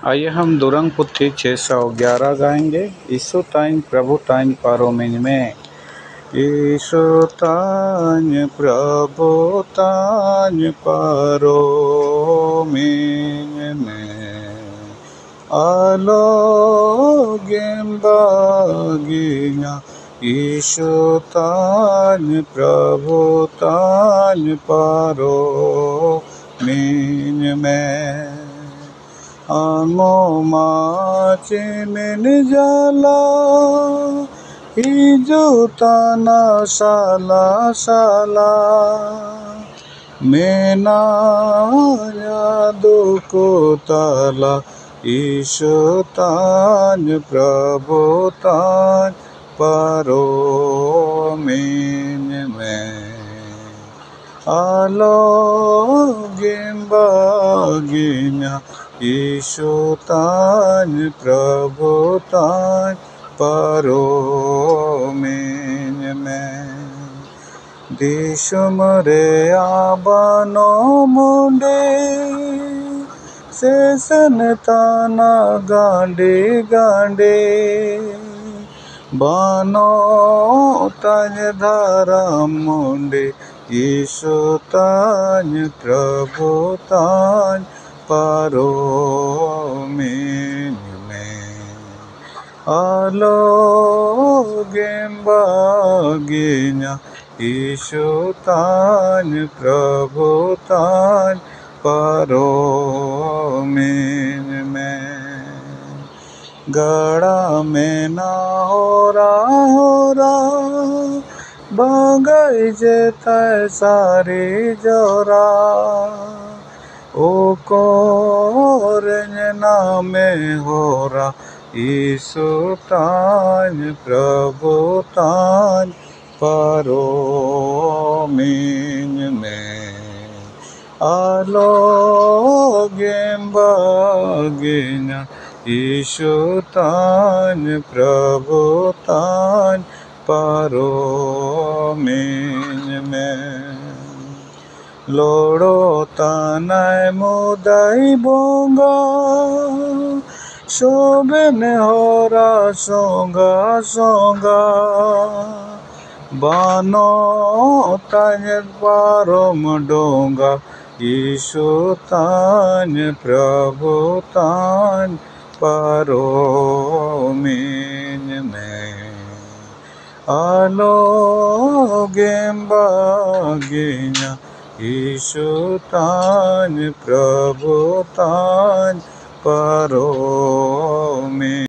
आइए हम दुरंग पुथी 611 गाएंगे। ईसु ताइन प्रभु ताइन पारो मिन में। ईसु ताइन प्रभु ताइन पारो मिन में। आलो गेम्बागिया ईसु ताइन प्रभु ताइन पारो मिन में। आंगो माचे में जाला हिजो ताना साला साला मेना यादो को ताला ईशो तान प्रभु तान पारो मीन में। आलो गेम्बागिना ईशो तान प्रभु तान पारो मीन में। दिशुम रे आबानो मुंडे सेसन ताना गांडे गांडे बानो तान धारा मुंडे ईशो तान प्रभु तान पारो मीन में। आलो गेम्बागिना ईशो तान प्रभु तान पारो मीन में। गड़ा में ना होरा बांगाई जेता सारी जोरा ओ कोरना में होरा ईसु तान प्रभु तान पारो मीन में। आलो गेम्बागिना ईशु तान प्रभु तान पारो मीन में। लोड़ो तानाय मुदाई बोंगा शोभन होरा सोंगा सोंगा बानो तान पारो डोंगा ईशु तान प्रभु तान पारो मीन में। आलो गेम्बागिना ईशु तान प्रभु तान पारो